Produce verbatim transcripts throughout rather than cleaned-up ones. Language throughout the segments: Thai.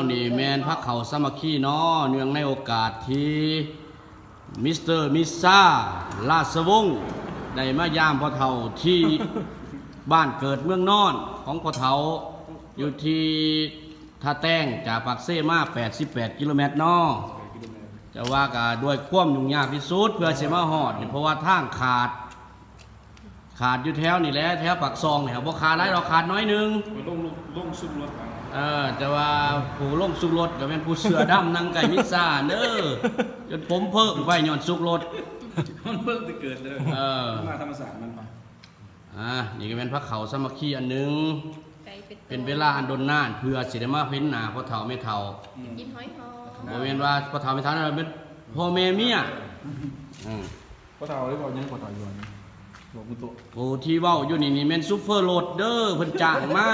นี่แมนพักเขาสามัคคีเนาะเนื่องในโอกาสที่มิสเตอร์มิสซ่าราชวงศ์ได้มายามพ่อเฒ่าที่บ้านเกิดเมืองนอนของพ่อเฒ่าอยู่ที่ท่าแต้งจากปากเซ่มาแปดสิบแปดกิโลเมตรเนาะจะว่าก็ด้วยความยุ่งยากที่สุดเพื่อเสมาหอดเพราะว่าทางขาดขาดอยู่แถวนี่แหละแถวปากซองเนี่ยบ่ขาดไรเราขาดน้อยนึงลงลงซุ่มรถเออแต่ว่าผู้ลงสุกรถก็เป็นผู้เสือดำนั่งไก่มิซ่าเด้อจนผมเพิ่มไว้ย้อนสุกรถมันเพิ่งจะเกิดเลยเออมาธรรมศาสตร์มันมาอ่านี่ก็เป็นพระเขาสามัคคีอันหนึ่งเป็นเวลาอันดนนานเพื่อสิได้มาเพ้นหนาพ่อเฒ่าแม่เฒ่ากินหอยหอมบ่แม่นว่าพ่อเฒ่าแม่เฒ่านั่นเป็นพ่อแม่เมียอืมพ่อเฒ่าได้บอกยังพ่อเฒ่าอยู่นี่บอกกูตัวโอ้ที่เว้าอยู่นี่นี่แม่นซุปเปอร์โหลดเด้อเพิ่นจ้างมา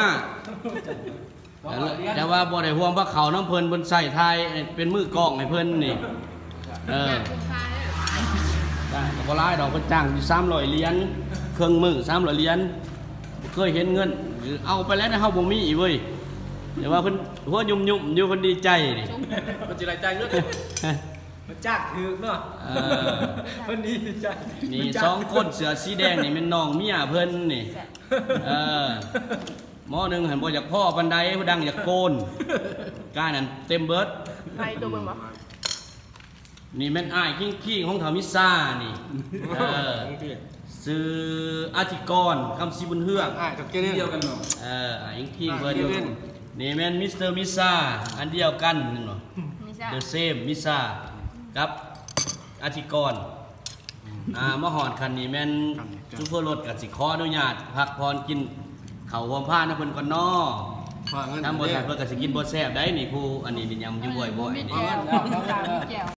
แต่ว่าบ่ได้ห่วงพระเขาน้ำเพิ่นเพิ่นใส่ไทยเป็นมือกล้องให้เพิ่นนี่เออได้ก็บ่หลายดอกเพิ่นจ้างอยู่สามร้อยเหรียญเครื่องมือสามร้อยเหรียญเคยเห็นเงินเอาไปแล้วนะเฮาบ่มีอีกเว้ยแต่ว่าเพิ่นหัวยุ่มๆอยู่เพิ่นดีใจนี่เพิ่นสิได้ใจเงินมันจ้างถึกเนาะเออเพิ่นดีใจนี่สองคนเสื้อสีแดงนี่เป็นน้องเมียเพิ่นนี่เออหม้อหนึ่งเห็นบ่อยากพ่อปันไดผู้ดังอยากโกนก้านั่นเต็มเบิร์ดไปตัวเบิ่งบ่นี่แม่นอ้ายขิงๆของเฒ่ามิซ่านี่เออซื้ออาธิกรคำซีบุญเฮือกอ้ายกับเกเดียวกันเนาะเอออ้ายขิงเพิ่นนี่แม่นมิสเตอร์มิซ่าอันเดียวกันนั่นเนาะ The same มิซ่ากับอาธิกรอ่ามหอดคันนี้แม่นซุปเปอร์รถกับสิขออนุญาตพักพรกินเขาวอมผ้านะเพิ่นก่อนนอทำบ่แซ่บเพิ่นก็สิกินบ่แซ่บได้นี่ผู้อันนี้นี่ยำอยู่บ่อยๆนี่